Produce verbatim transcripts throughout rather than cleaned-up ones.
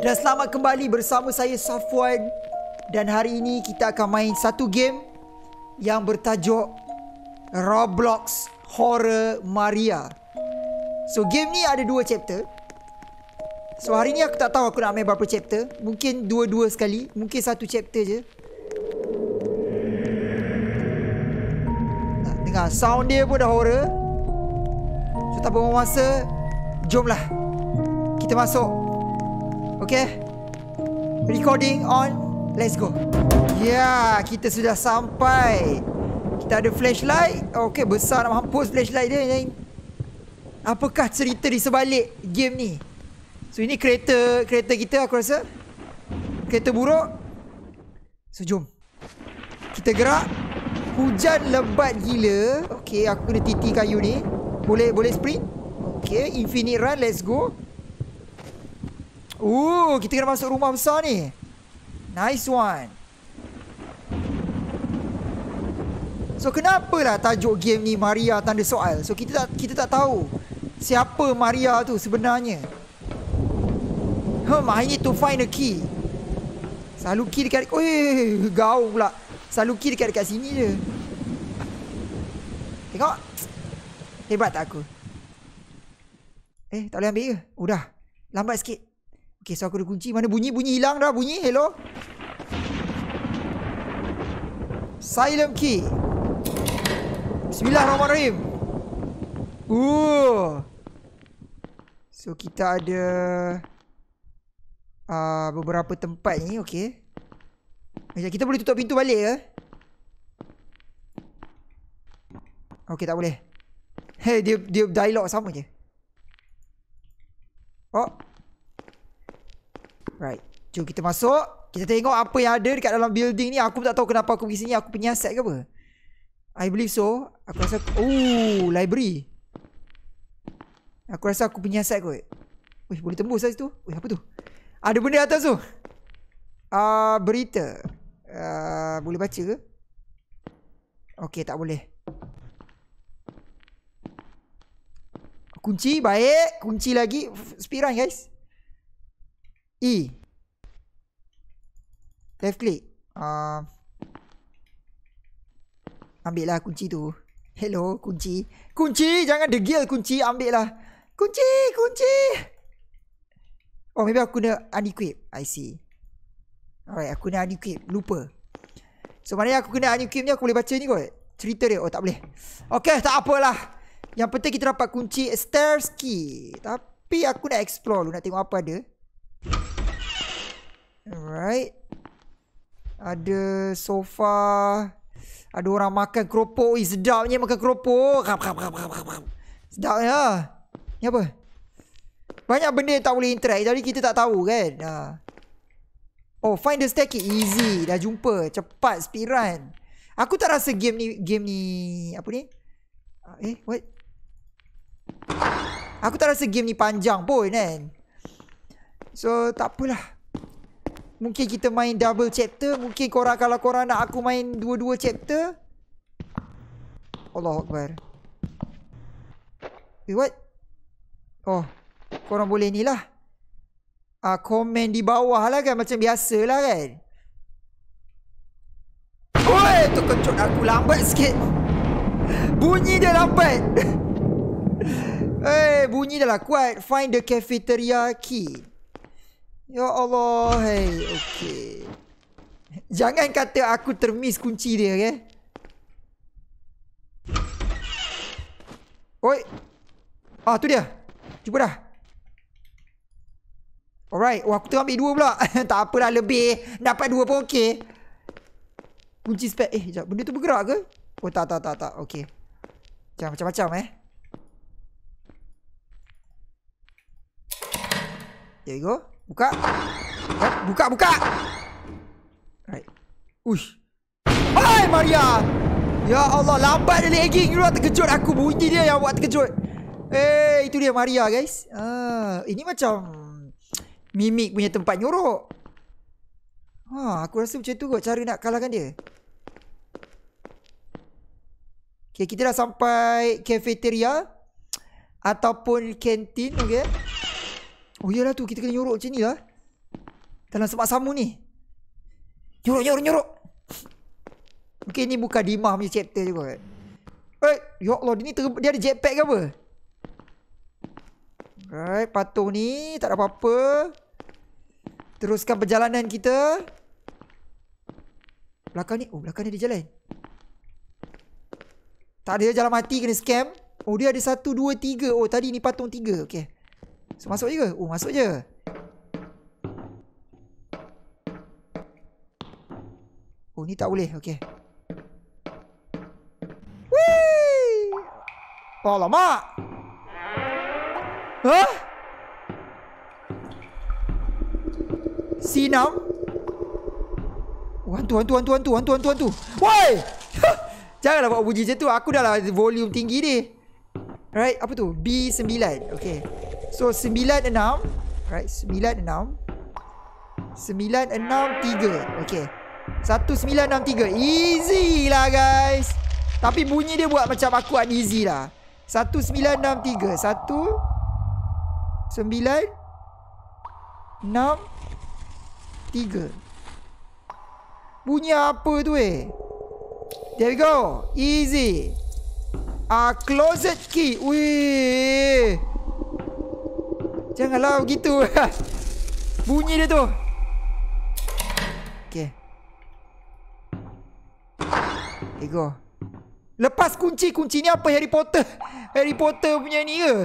Dan selamat kembali bersama saya Safwan. Dan hari ini kita akan main satu game yang bertajuk Roblox Horror Maria. So game ni ada dua chapter. So hari ni aku tak tahu aku nak main berapa chapter. Mungkin dua-dua sekali, mungkin satu chapter je. Nah, dengar sound dia pun dah horror. So tak buang masa, jomlah kita masuk. Okay, recording on. Let's go. Ya, yeah, kita sudah sampai. Kita ada flashlight. Okay, besar nak mampus flashlight dia. Apakah cerita di sebalik game ni? So ini kereta kereta kita aku rasa. Kereta buruk. So jom kita gerak. Hujan lebat gila. Okay, aku kena titi kayu ni. Boleh boleh sprint. Okay, infinite run. Let's go. Uh, kita kena masuk rumah besar ni. Nice one. So kenapalah tajuk game ni Maria tanda soal. So kita tak kita tak tahu siapa Maria tu sebenarnya. Hmm, I need to find a key. Selalu key dekat, oi, gaul pula. Selalu key dekat dekat sini je. Tengok. Hebat tak aku? Eh, tak boleh ambil ke? Oh dah. Lambat sikit. Okay, so aku ada kunci. Mana bunyi? Bunyi hilang dah. Bunyi. Hello. Silent key. Bismillahirrahmanirrahim. Uh. So kita ada uh, beberapa tempat ni. Okay. Macam kita boleh tutup pintu balik ke? Okay, tak boleh. Hey, dia dia dialog sama je. Oh. Right, jom kita masuk. Kita tengok apa yang ada dekat dalam building ni. Aku tak tahu kenapa aku pergi sini. Aku penyiasat ke apa? I believe so. Aku rasa, oh, library. Aku rasa aku penyiasat kot. Wih, boleh tembus lah situ. Wih, apa tu? Ada benda atas tu. uh, Berita. uh, Boleh baca ke? Okay, tak boleh. Kunci, baik. Kunci lagi. Speed run guys. E. Left click. uh, Ambil lah kunci tu. Hello, kunci. Kunci, jangan degil kunci. Ambil lah kunci, kunci. Oh, maybe aku kena unequip. I see. Alright, aku kena unequip. Lupa. So, maknanya aku kena unequip ni. Aku boleh baca ni kot. Cerita dia. Oh, tak boleh. Okay, tak apalah. Yang penting kita dapat kunci stairs key. Tapi aku nak explore dulu. Nak tengok apa ada. Alright. Ada sofa. Ada orang makan keropok. Ih, sedapnya makan keropok. Sedapnya. Ni apa? Banyak benda yang tak boleh interact. Jadi kita tak tahu kan. ha. Oh, find the staircase. Easy. Dah jumpa. Cepat speed run. Aku tak rasa game ni Game ni apa ni? Eh, what? Aku tak rasa game ni panjang pun kan. So tak apalah. Mungkin kita main double chapter. Mungkin korang, kalau korang nak aku main dua-dua chapter. Allahu Akbar. Eh, what? Oh, korang boleh ni lah. Ah, komen di bawah lah kan. Macam biasa lah kan. Oi, terkejut aku. Lambat sikit. Bunyi dia lambat. Eh, hey, bunyi dah lah kuat. Find the cafeteria key. Ya Allah, hey, okay. Jangan kata aku termiss kunci dia, okay? Oi. Ah, tu dia. Cuba dah. Alright. Oh, aku tengah ambil dua pula. Tak apalah, lebih. Dapat dua pun okay. Kunci spek. Eh, sekejap. Benda tu bergerak ke? Oh, tak, tak, tak, tak. Okay. Jangan macam-macam, eh. There you go. Buka. Buka, buka. Right. Uish. Hai Maria. Ya Allah, lambat dia lagging. You terkejut aku. Bunyi dia yang buat terkejut. Eh, hey, itu dia Maria guys. Ah, ini macam mimik punya tempat nyorok. Ha, aku rasa macam tu kot cara nak kalahkan dia. Okay, kita dah sampai cafeteria ataupun kantin, okay. Oh iyalah tu, kita kena nyorok macam ni lah. dalam semak samu ni. Nyorok, nyorok, nyorok. Mungkin ni bukan Dimah punya chapter juga. Eh, ya Allah, dia ni ter- dia ada jetpack ke apa? Alright, patung ni tak ada apa-apa. Teruskan perjalanan kita. Belakang ni, oh belakang ni ada jalan. Tak ada, jalan mati, kena scam. Oh, dia ada satu, dua, tiga. Oh, tadi ni patung tiga. Okay. So, masuk je ke? Oh, masuk je. Oh, ni tak boleh. Okay. Wih! Oh, lama. Hah? C enam. Oh, hantu, hantu, hantu, hantu, hantu, hantu, hantu. Woi! Janganlah buat bunyi macam tu. Aku dah lah volume tinggi ni. Right, apa tu? B sembilan. Okay. So, sembilan enam. Right, sembilan enam. sembilan enam tiga. Okay. satu sembilan enam tiga. Easy lah, guys. Tapi bunyi dia buat macam aku uneasy lah. satu sembilan enam tiga. satu sembilan enam tiga. Bunyi apa tu eh? There we go. Easy. Ah, uh, closet key. Wih. Janganlah begitu. Bunyi dia tu. Okay. There we go. Lepas kunci. Kunci ni apa? Harry Potter. Harry Potter punya ni ke?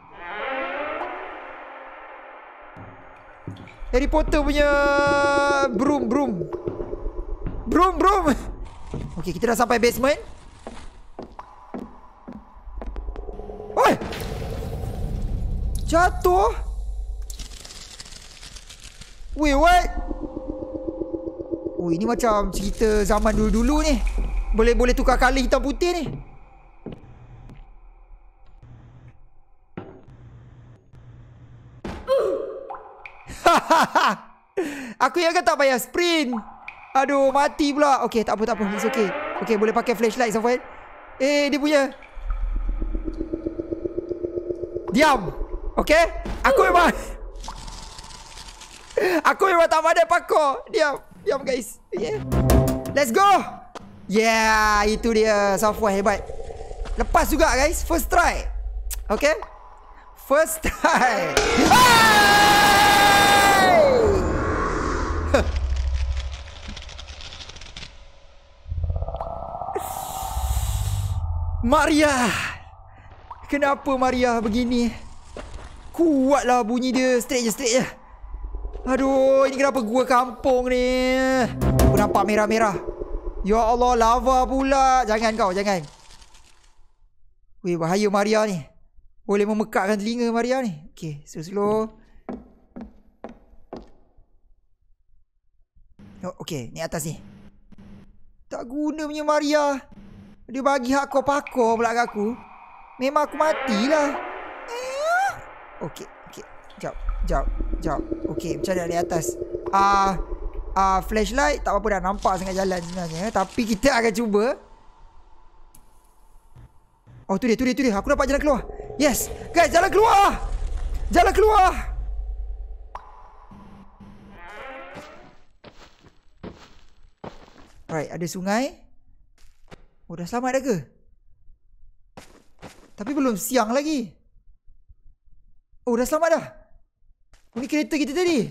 Harry Potter punya broom, broom. Broom, broom. Okay, kita dah sampai basement. Oi! Jatuh. Wait, what? Oh, ini macam cerita zaman dulu-dulu ni. Boleh-boleh tukar colour hitam putih ni. Aku yang kan tak payah sprint. Aduh, mati pula. Okay, tak apa, tak apa. It's okay. Okay, boleh pakai flashlight, Safwan. Eh, dia punya. Diam. Okay. Aku memang Aku memang tak pandai parkour. Diam. Diam, guys. Okay. Let's go. Yeah, itu dia. Safwan hebat. Lepas juga, guys. First try. Okay. First try. Maria. Kenapa Maria begini? Kuatlah bunyi dia. Straight je, straight je. Aduh, ini kenapa gua kampung ni? Aku nampak merah-merah. Ya Allah, lava pula. Jangan kau, jangan. Weh, bahaya Maria ni. Boleh memekakkan telinga Maria ni. Okay, slow-slow. Oh, okay, ni atas ni. Tak guna punya Maria. Dia bagi hak kau pakor pula kat aku. Memang aku matilah. Okay, okay. Jap, jap, jap. Okay, macam mana di atas? Ah, uh, uh, flashlight tak apa-apa dah nampak sangat jalan sebenarnya. Tapi kita akan cuba. Oh, tu dia, tu dia, tu dia. Aku dapat jalan keluar. Yes. Guys, jalan keluar. Jalan keluar. Alright, ada sungai. Oh, dah selamat dah ke? Tapi belum siang lagi. Oh, dah selamat dah. Oh, ni kereta kita tadi.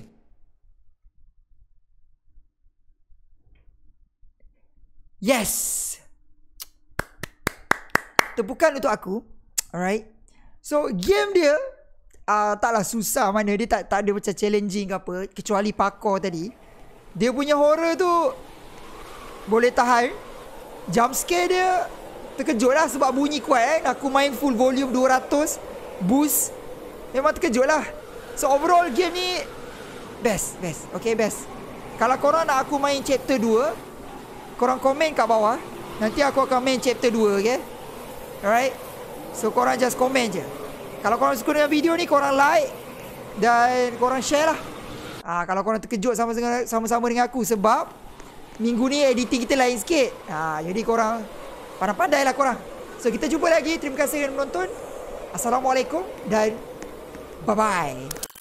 Yes. Tepukan untuk aku. Alright. So, game dia uh, taklah susah mana. Dia tak, tak ada macam challenging ke apa. Kecuali parkour tadi. Dia punya horror tu boleh tahan. Jump scare dia terkejut lah sebab bunyi kuat eh. Aku main full volume dua ratus. Boost. Memang terkejut lah. So overall game ni best, best. Okay, best. Kalau korang nak aku main chapter dua, korang komen kat bawah. Nanti aku akan main chapter dua, okay? Alright. So korang just komen je. Kalau korang suka dengan video ni, korang like dan korang share lah. Ah, kalau korang terkejut sama-sama dengan aku sebab minggu ni editing kita lain sikit. Ha, jadi korang pandai-pandai lah korang. So kita jumpa lagi. Terima kasih kerana menonton. Assalamualaikum dan bye-bye.